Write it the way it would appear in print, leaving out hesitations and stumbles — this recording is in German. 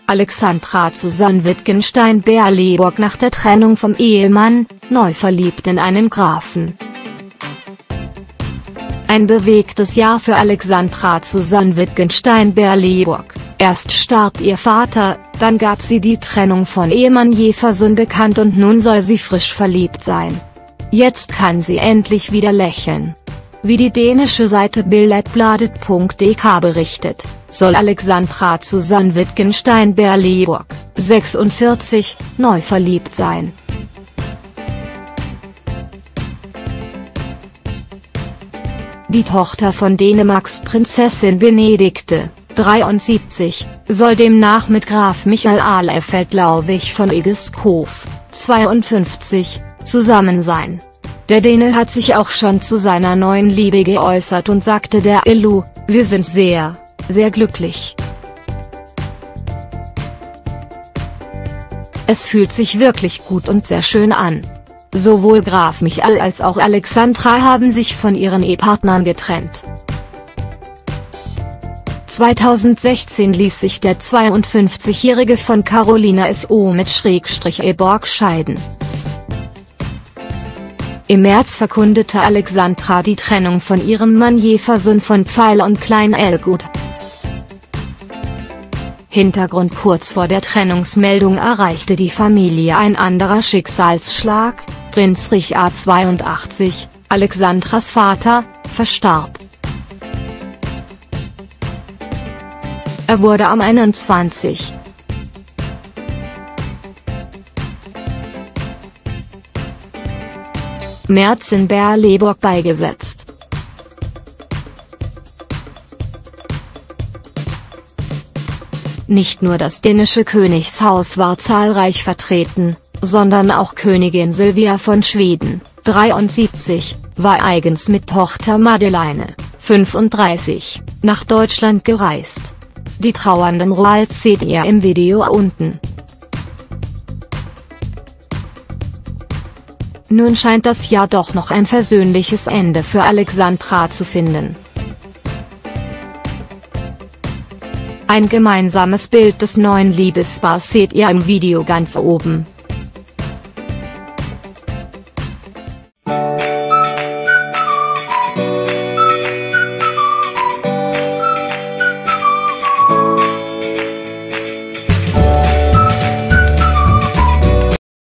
Alexandra Susanne Wittgenstein-Berleburg nach der Trennung vom Ehemann, neu verliebt in einen Grafen. Ein bewegtes Jahr für Alexandra Susanne Wittgenstein-Berleburg. Erst starb ihr Vater, dann gab sie die Trennung von Ehemann Jeferson bekannt und nun soll sie frisch verliebt sein. Jetzt kann sie endlich wieder lächeln. Wie die dänische Seite Billedbladet.dk berichtet, soll Alexandra Susanne Wittgenstein-Berleburg, 46, neu verliebt sein. Die Tochter von Dänemarks Prinzessin Benedikte, 73, soll demnach mit Graf Michael Ahlefeldt-Lauvig von Egeshof, 52, zusammen sein. Der Däne hat sich auch schon zu seiner neuen Liebe geäußert und sagte der LU: „Wir sind sehr, sehr glücklich. Es fühlt sich wirklich gut und sehr schön an." Sowohl Graf Michael als auch Alexandra haben sich von ihren Ehepartnern getrennt. 2016 ließ sich der 52-Jährige von Carolina S.O. mit /Eborg scheiden. Im März verkündete Alexandra die Trennung von ihrem Mann Jeferson von Pfeil und Klein Ellgut. Hintergrund: kurz vor der Trennungsmeldung erreichte die Familie ein anderer Schicksalsschlag. Prinz Richard 82, Alexandras Vater, verstarb. Er wurde am 21. März in Berleburg beigesetzt. Nicht nur das dänische Königshaus war zahlreich vertreten, sondern auch Königin Silvia von Schweden, 73, war eigens mit Tochter Madeleine, 35, nach Deutschland gereist. Die trauernden Royals seht ihr im Video unten. Nun scheint das Jahr doch noch ein versöhnliches Ende für Alexandra zu finden. Ein gemeinsames Bild des neuen Liebespaars seht ihr im Video ganz oben.